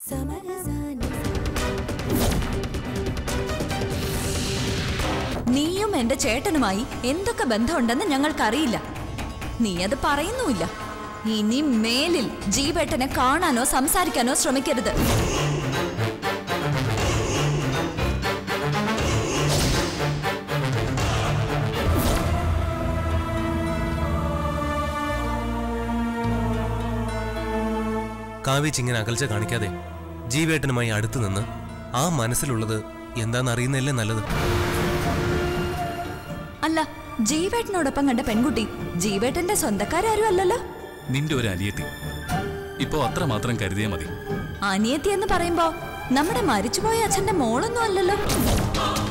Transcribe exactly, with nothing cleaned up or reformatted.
നീയും എന്റെ ചേട്ടനുമായി എന്തൊക്കെ ബന്ധമുണ്ടെന്ന് ഞങ്ങൾക്കറിയില്ല. നീ അത് പറയുന്നുമില്ല. ഇനി മേലിൽ ജീവേട്ടനെ കാണാനോ സംസാരിക്കാനോ ശ്രമിക്കരുത്. കാവേച്ചി ഇങ്ങനെ അകൽച്ച കാണിക്കാതെ ജീവേട്ടനുമായി അടുത്തു നിന്ന് ആ മനസ്സിലുള്ളത് എന്താണെന്നറിയുന്നതല്ലേ നല്ലത്. അല്ല, ജീവേട്ടനോടൊപ്പം കണ്ട പെൺകുട്ടി ജീവേട്ടന്റെ സ്വന്തക്കാരും അല്ലല്ലോ. നിന്റെ ഒരു അനിയത്തി ഇപ്പോ അത്ര മാത്രം കരുതിയാ മതി. അനിയത്തി എന്ന് പറയുമ്പോ നമ്മുടെ മരിച്ചുപോയ അച്ഛന്റെ മോളൊന്നും അല്ലല്ലോ.